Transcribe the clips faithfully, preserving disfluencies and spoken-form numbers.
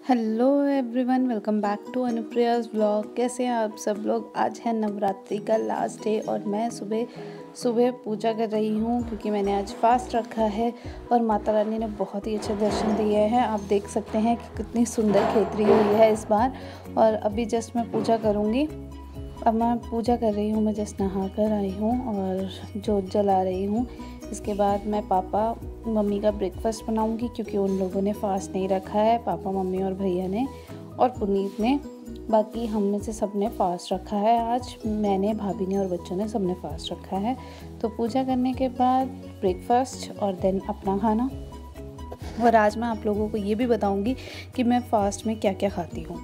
Hello everyone, welcome back to Anupriya's vlog. कैसे हैं आप सब लोग। आज है नवरात्रि का लास्ट डे और मैं सुबह सुबह पूजा कर रही हूँ क्योंकि मैंने आज फास्ट रखा है और माता रानी ने बहुत ही अच्छे दर्शन दिए हैं। आप देख सकते हैं कि कितनी सुंदर खेतरी हुई है इस बार। और अभी जस्ट मैं पूजा करूँगी। अब मैं पूजा कर रही हूँ, मैं जस्ट नहा कर आई हूँ और जोत जला रही हूँ। इसके बाद मैं पापा मम्मी का ब्रेकफास्ट बनाऊंगी क्योंकि उन लोगों ने फास्ट नहीं रखा है, पापा मम्मी और भैया ने और पुनीत ने। बाकी हम में से सब ने फास्ट रखा है। आज मैंने, भाभी ने और बच्चों ने सब ने फास्ट रखा है। तो पूजा करने के बाद ब्रेकफास्ट और देन अपना खाना। और आज मैं आप लोगों को ये भी बताऊंगी कि मैं फास्ट में क्या क्या खाती हूँ।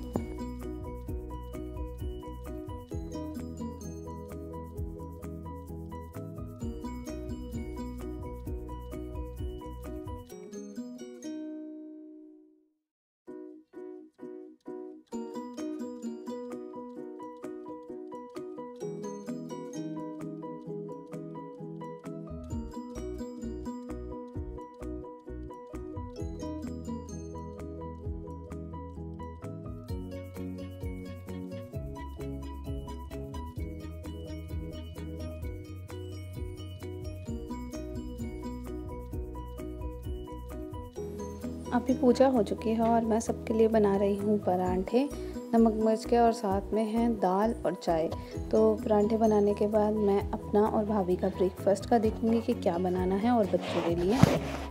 अभी पूजा हो चुकी है और मैं सबके लिए बना रही हूँ परांठे नमक मिर्च के, और साथ में हैं दाल और चाय। तो परांठे बनाने के बाद मैं अपना और भाभी का ब्रेकफास्ट का देखूँगी कि क्या बनाना है और बच्चों के लिए।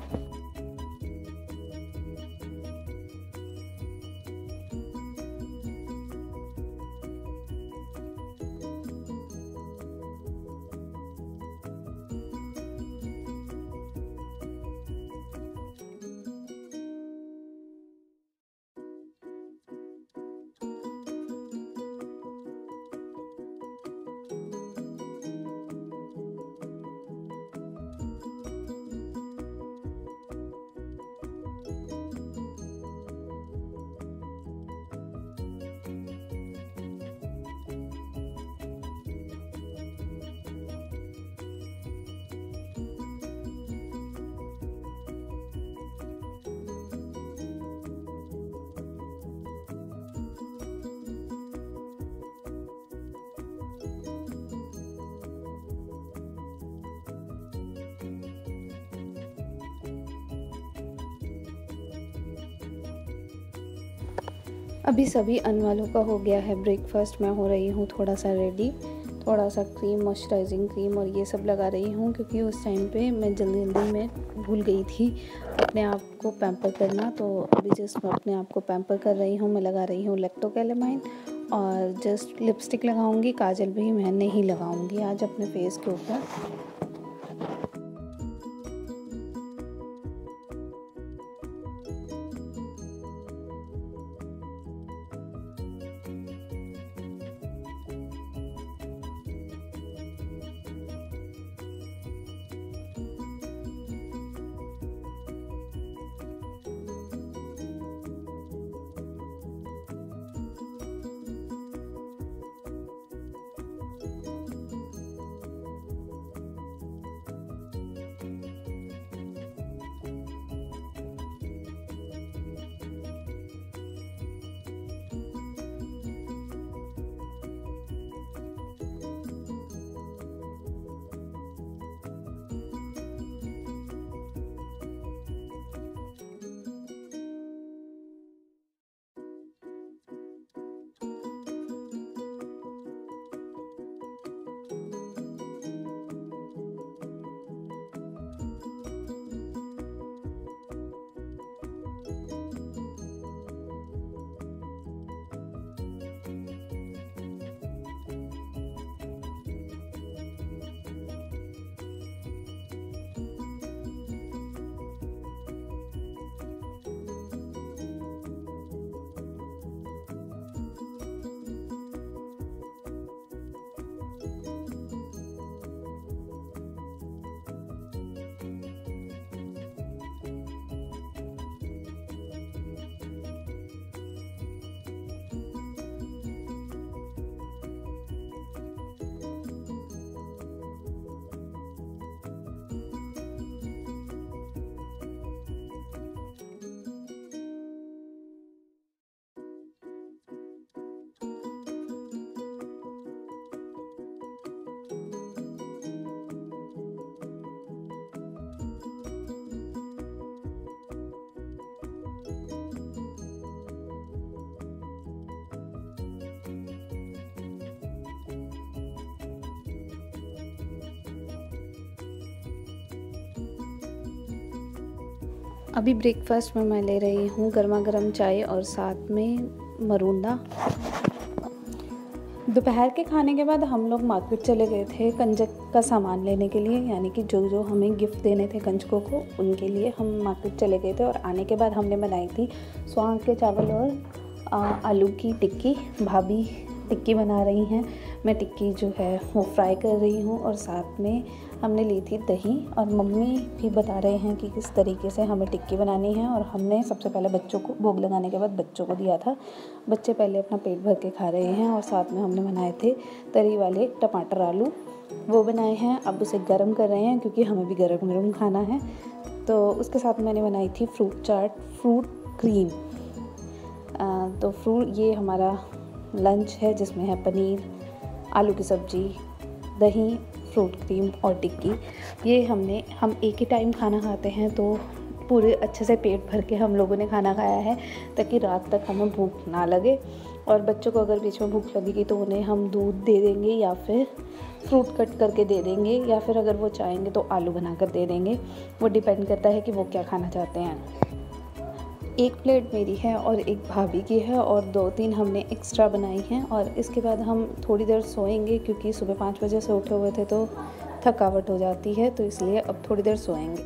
अभी सभी अन वालों का हो गया है ब्रेकफास्ट। मैं हो रही हूँ थोड़ा सा रेडी, थोड़ा सा क्रीम, मॉइस्चराइजिंग क्रीम और ये सब लगा रही हूँ क्योंकि उस टाइम पे मैं जल्दी जल्दी में भूल गई थी अपने आप को पैम्पर करना। तो अभी जस्ट मैं अपने आप को पैम्पर कर रही हूँ। मैं लगा रही हूँ लैक्टोकैलेमाइन और जस्ट लिपस्टिक लगाऊंगी। काजल भी मैं नहीं लगाऊंगी आज अपने फेस के ऊपर। अभी ब्रेकफास्ट में मैं ले रही हूँ गर्मा गर्म चाय और साथ में मरूंडा। दोपहर के खाने के बाद हम लोग मार्केट चले गए थे कंजक का सामान लेने के लिए, यानी कि जो जो हमें गिफ्ट देने थे कंजकों को उनके लिए हम मार्केट चले गए थे। और आने के बाद हमने बनाई थी स्वांग के चावल और आ, आलू की टिक्की। भाभी टिक्की बना रही हैं, मैं टिक्की जो है वो फ्राई कर रही हूँ। और साथ में हमने ली थी दही, और मम्मी भी बता रहे हैं कि किस तरीके से हमें टिक्की बनानी है। और हमने सबसे पहले बच्चों को भोग लगाने के बाद बच्चों को दिया था। बच्चे पहले अपना पेट भर के खा रहे हैं। और साथ में हमने बनाए थे तरी वाले टमाटर आलू, वो बनाए हैं। अब उसे गर्म कर रहे हैं क्योंकि हमें भी गर्म गर्म खाना है। तो उसके साथ मैंने बनाई थी फ्रूट चाट, फ्रूट क्रीम। आ, तो फ्रूट ये हमारा लंच है जिसमें है पनीर, आलू की सब्ज़ी, दही, फ्रूट क्रीम और टिक्की। ये हमने हम एक ही टाइम खाना खाते हैं तो पूरे अच्छे से पेट भर के हम लोगों ने खाना खाया है ताकि रात तक हमें भूख ना लगे। और बच्चों को अगर बीच में भूख लगेगी तो उन्हें हम दूध दे देंगे या फिर फ्रूट कट करके दे देंगे, या फिर अगर वो चाहेंगे तो आलू बना कर दे देंगे। वो डिपेंड करता है कि वो क्या खाना चाहते हैं। एक प्लेट मेरी है और एक भाभी की है, और दो तीन हमने एक्स्ट्रा बनाई हैं। और इसके बाद हम थोड़ी देर सोएंगे क्योंकि सुबह पाँच बजे से उठे हुए थे तो थकावट हो जाती है, तो इसलिए अब थोड़ी देर सोएंगे।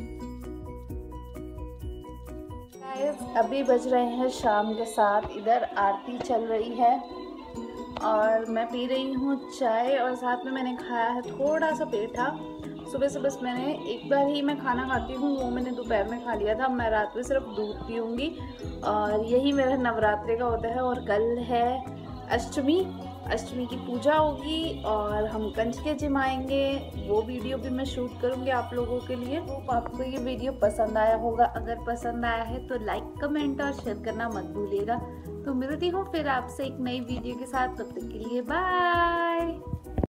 अभी बज रहे हैं शाम के सात, इधर आरती चल रही है और मैं पी रही हूँ चाय। और साथ में मैंने खाया है थोड़ा सा पेठा। सुबह से बस मैंने एक बार ही मैं खाना खाती हूँ, वो मैंने दोपहर में खा लिया था। मैं रात में सिर्फ दूध पीऊँगी और यही मेरा नवरात्रि का होता है। और कल है अष्टमी, अष्टमी की पूजा होगी और हम कंजके जिमाएंगे। वो वीडियो भी मैं शूट करूँगी आप लोगों के लिए। तो आपको ये वीडियो पसंद आया होगा, अगर पसंद आया है तो लाइक, कमेंट और शेयर करना मत भूलिएगा। तो मिलती हूँ फिर आपसे एक नई वीडियो के साथ, तब तक के लिए बाय।